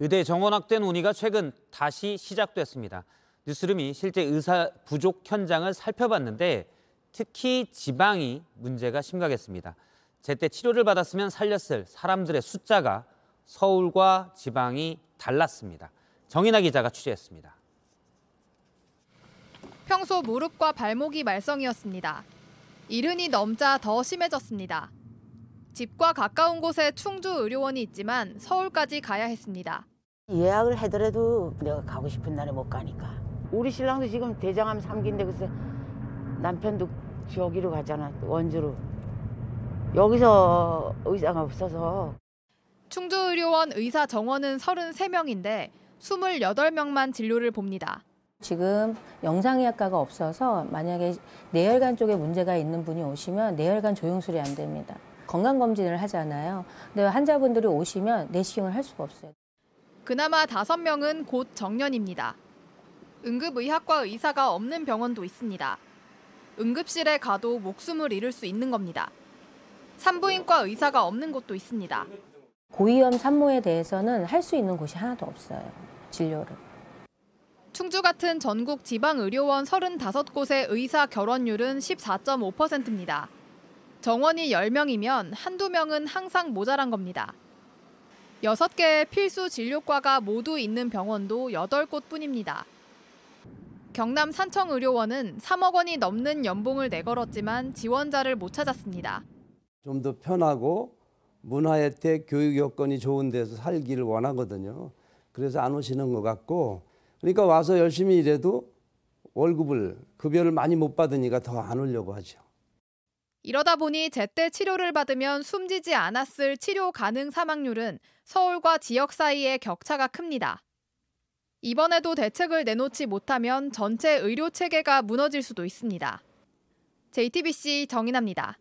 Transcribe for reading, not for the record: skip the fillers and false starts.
의대 정원 확대 논의가 최근 다시 시작됐습니다. 뉴스룸이 실제 의사 부족 현장을 살펴봤는데 특히 지방이 문제가 심각했습니다. 제때 치료를 받았으면 살렸을 사람들의 숫자가 서울과 지방이 달랐습니다. 정인아 기자가 취재했습니다. 평소 무릎과 발목이 말썽이었습니다. 이른이 넘자 더 심해졌습니다. 집과 가까운 곳에 충주 의료원이 있지만 서울까지 가야 했습니다. 예약을 하더라도 내가 가고 싶은 날에 못 가니까. 우리 신랑도 지금 대장암 3기인데 글쎄 남편도 저기로 가잖아, 원주로. 여기서 의사가 없어서. 충주의료원 의사 정원은 33명인데 28명만 진료를 봅니다. 지금 영상의학과가 없어서 만약에 뇌혈관 쪽에 문제가 있는 분이 오시면 뇌혈관 조영술이 안 됩니다. 건강검진을 하잖아요. 근데 환자분들이 오시면 내시경을 할 수가 없어요. 그나마 5명은 곧 정년입니다. 응급의학과 의사가 없는 병원도 있습니다. 응급실에 가도 목숨을 잃을 수 있는 겁니다. 산부인과 의사가 없는 곳도 있습니다. 고위험 산모에 대해서는 할 수 있는 곳이 하나도 없어요, 진료를. 충주 같은 전국 지방의료원 35곳의 의사 결원율은 14.5%입니다. 정원이 10명이면 한두 명은 항상 모자란 겁니다. 6개의 필수 진료과가 모두 있는 병원도 8곳뿐입니다. 경남 산청의료원은 3억 원이 넘는 연봉을 내걸었지만 지원자를 못 찾았습니다. 좀 더 편하고 문화혜택, 교육 여건이 좋은 데서 살기를 원하거든요. 그래서 안 오시는 것 같고, 그러니까 와서 열심히 일해도 월급을, 급여를 많이 못 받으니까 더 안 오려고 하죠. 이러다 보니 제때 치료를 받으면 숨지지 않았을 치료 가능 사망률은 서울과 지역 사이의 격차가 큽니다. 이번에도 대책을 내놓지 못하면 전체 의료 체계가 무너질 수도 있습니다. JTBC 정인아입니다.